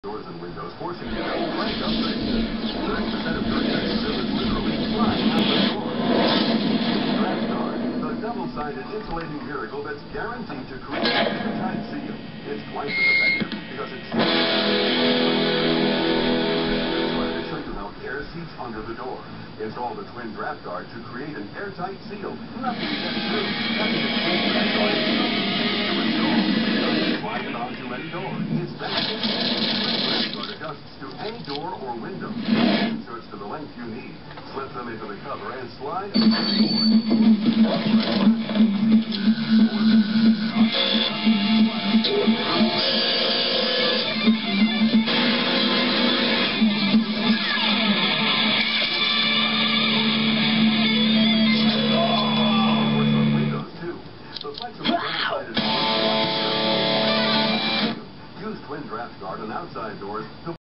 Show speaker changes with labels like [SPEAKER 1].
[SPEAKER 1] doors and windows, forcing you to crank up the 30% of your units is literally flying out the door. Draft Guard, the double-sided insulating miracle that's guaranteed to create a tight seal. It's twice as effective because it's to show you how air seeps under the door. Install the twin Draft Guard to create an airtight seal. Nothing gets through. That's the twin Draft Guard seal. Slide it onto any door. It's fast. Adjusts to any door or window. Inserts to the length you need. Slip them into the cover and slide over the windows too. The flexible double-sided use twin Draft Guard on outside doors to